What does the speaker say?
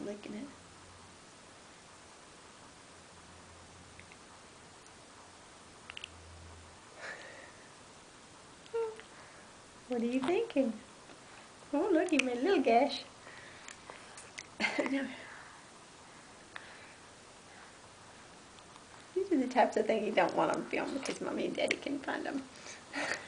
licking it. What are you thinking? Oh, look, he made a little gash. These are the types of things you don't want on film because Mommy and Daddy can find them.